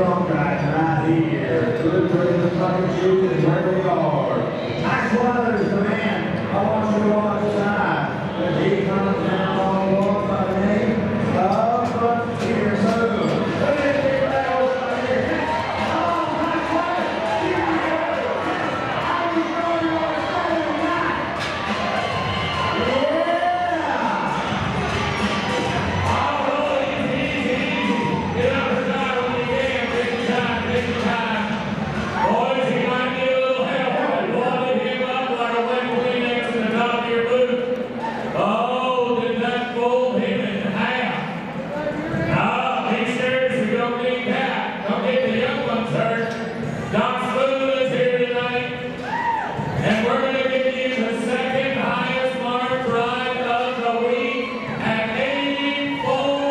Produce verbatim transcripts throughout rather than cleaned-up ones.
Bronc right here. Look for the fucking shoes and where we are. Nice weather, the man. I want you to watch the side. But he comes down on the wall by the name of Frontier. So, look at the battle right here. Oh, nice weather. Here we go. How we going on a Saturday night? Yeah. Oh, roll easy, easy, easy. Get up and down when you can. Take your time, take your time. Boys, he might need a little help. I loaded him up like a wet Kleenex in the top of your boot. Oh, did that fool him in half? No, be serious, we don't need that. Don't get the young ones hurt. Doc Spoon is here tonight, and we're going to give you the second highest marked ride of the week at eighty-four.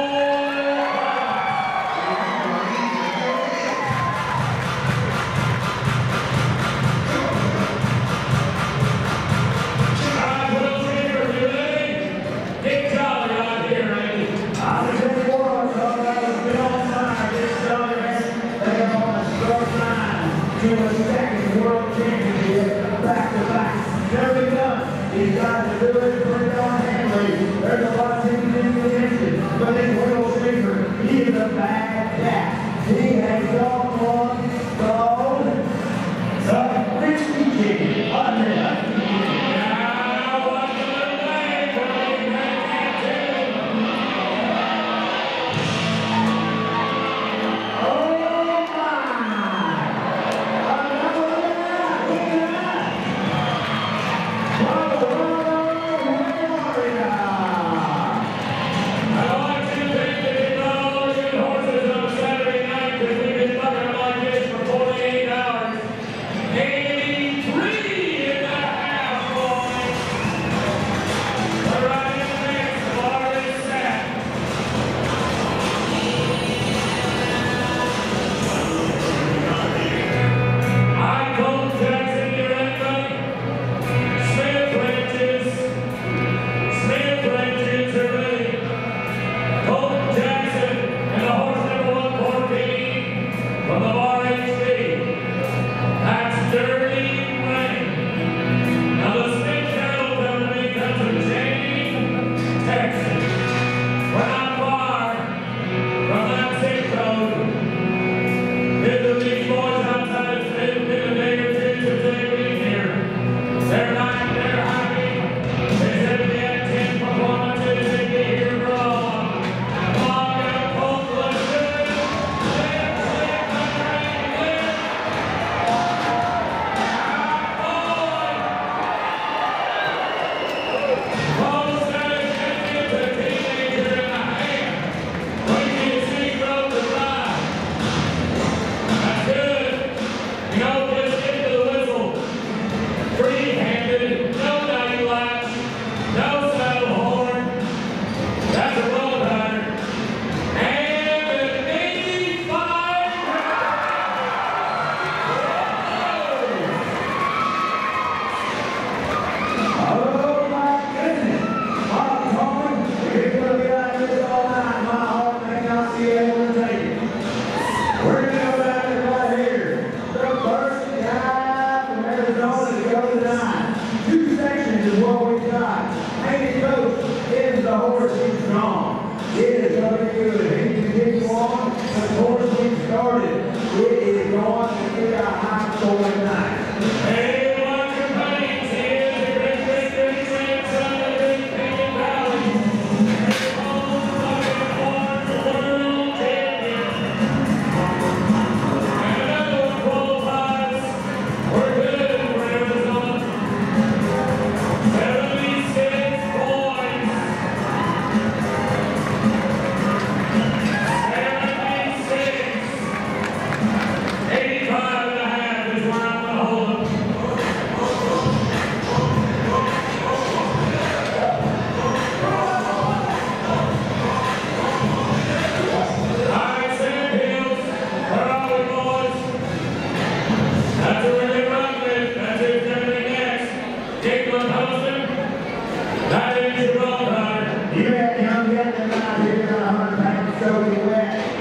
Alright, Will Shaver, you ready? Get jolly right here, Randy. I'm the twenty-four, so that was Bill Meyer. This Johnny man, they are on the start line to a second World Championship back to back. Never done. He's got to do it for Don Henry. There's a lot of things in the engine, but in Will Shaver, he is a bad cat. He has gone on the Richie Chicken. Unreal. Now, what's the name? Running back at two. Oh my! Another one! Look at that! Whoa, whoa, Warrior! I want you to think that you got all the good horses on Saturday night because we've been fucking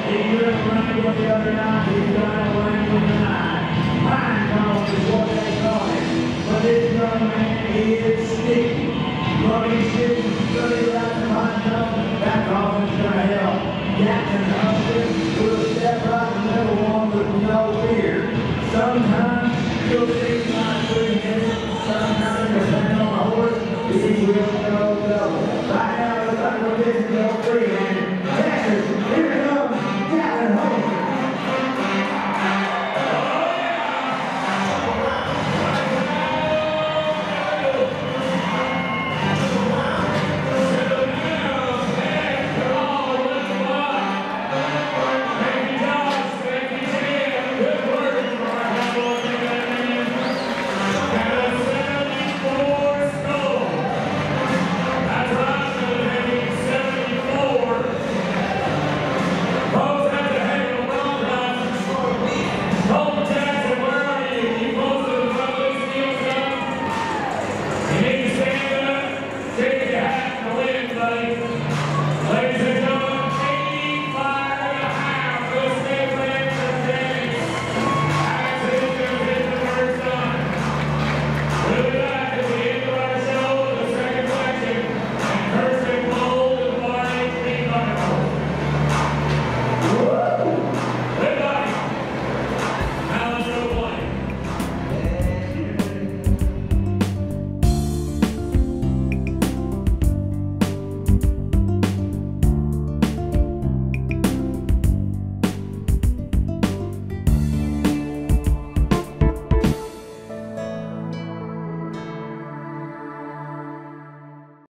He just wrangled the other night. He's got a wrangling